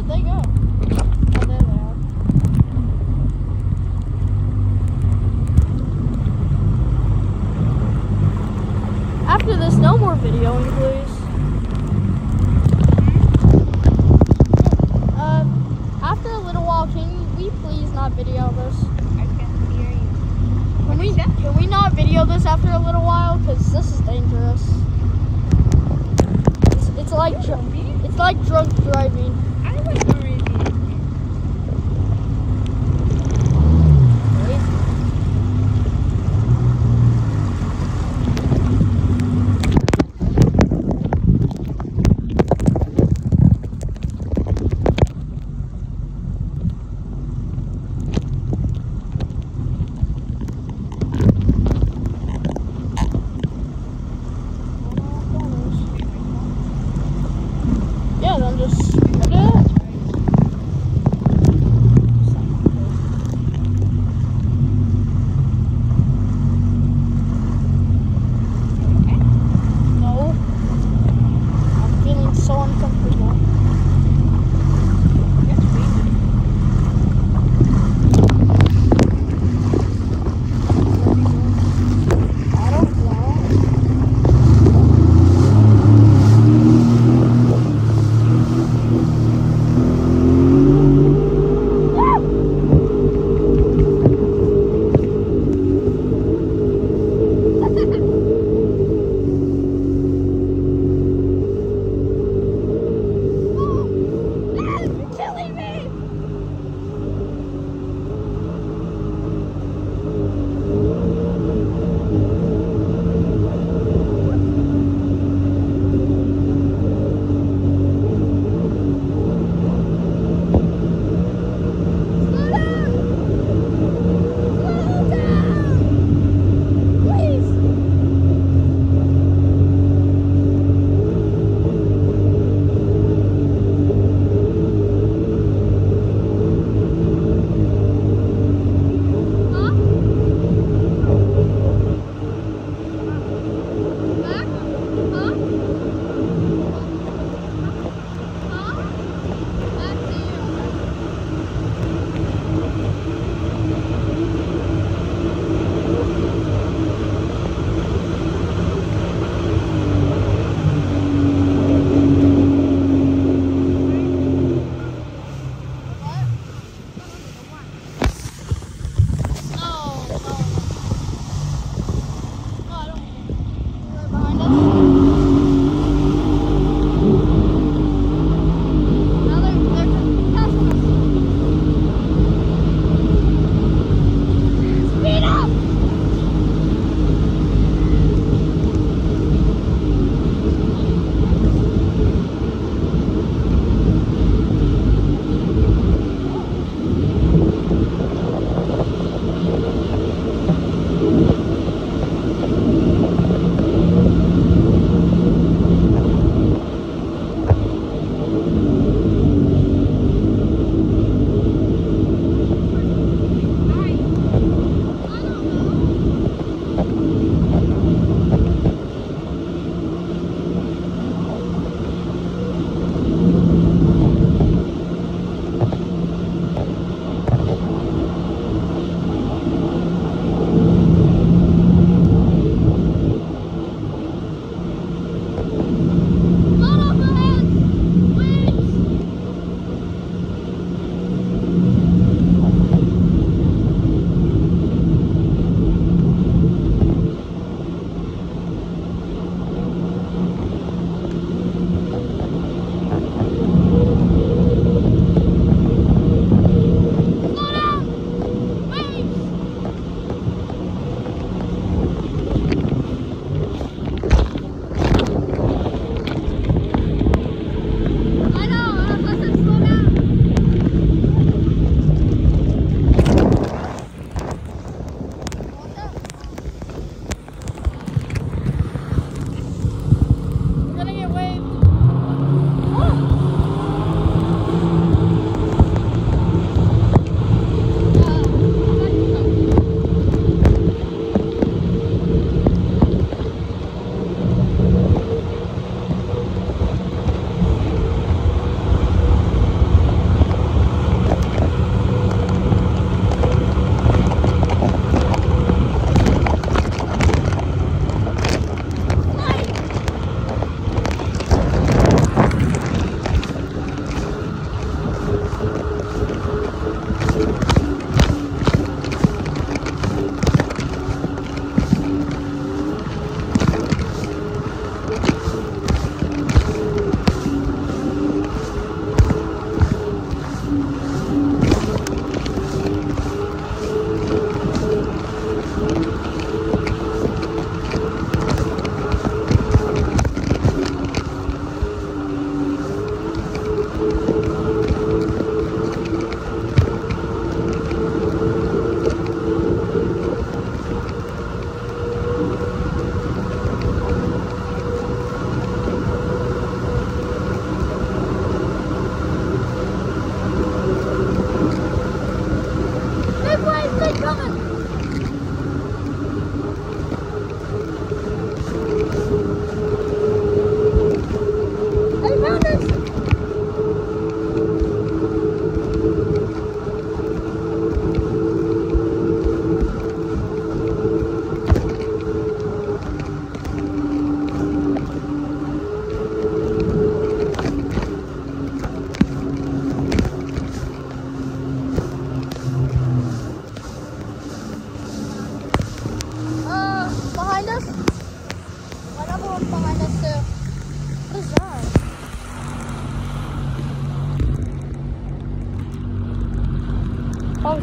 they go? Oh, there they are. After this, no more videoing, please. After a little while, can we please not video this? I can't hear you. Can we not video this after a little while? Because this is dangerous. It's like drunk driving. I was already. Yeah, then just put it.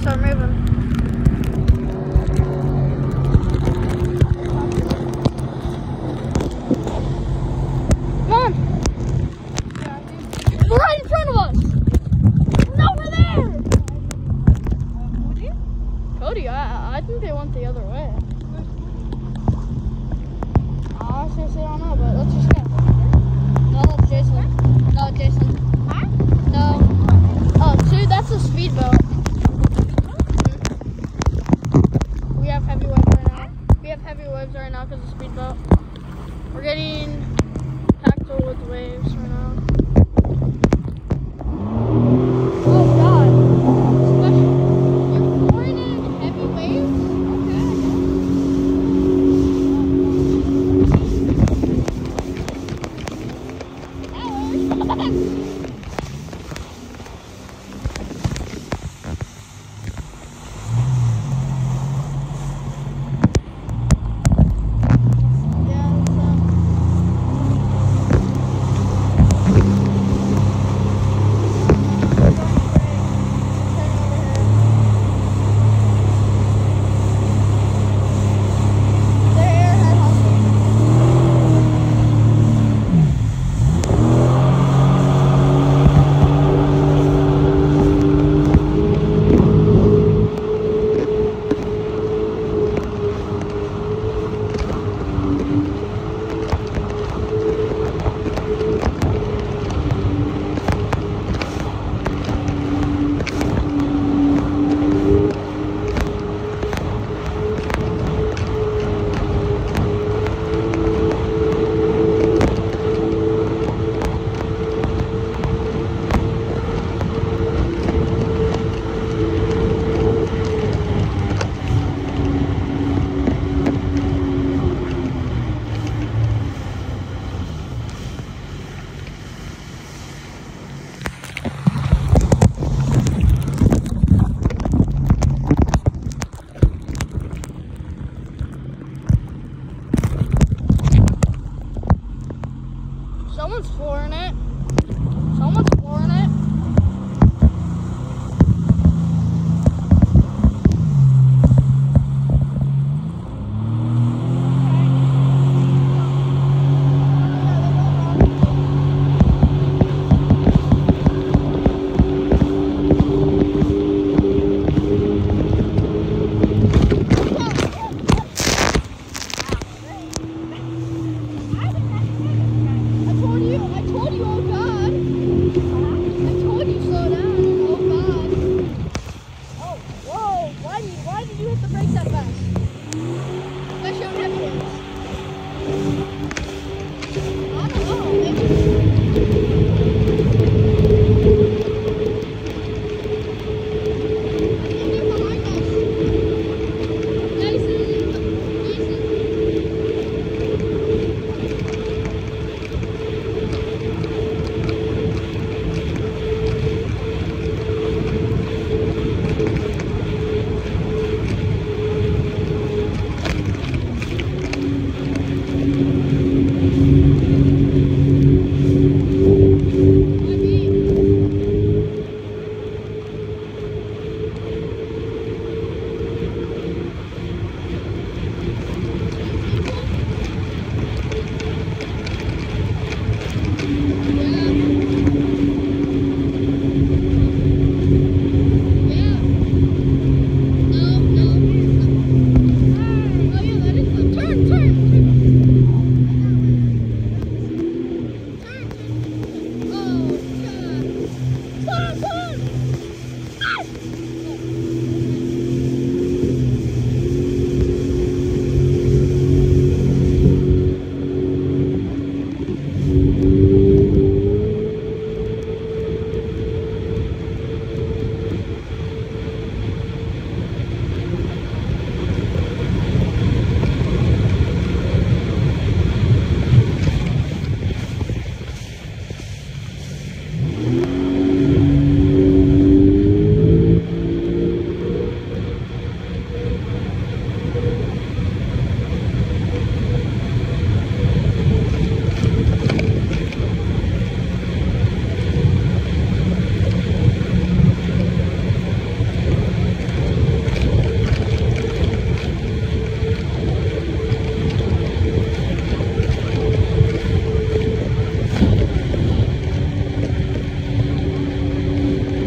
start moving. Come on. We're right in front of us. No, we're there. Cody, I think they went the other way. I seriously don't know, but let's just go. No, that's Jason. No, Jason. Huh? No. Oh, dude, that's a speedboat. We have heavy waves right now. We have heavy waves right now because of speedboat. We're getting tactile with the waves right now. Oh God! You're pouring in heavy waves. Okay. Someone's flooring it. Someone's flooring it. Why did you hit the brakes that fast? Especially on heavy ones. I don't know, maybe. And they're behind us. Jason.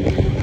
Bye.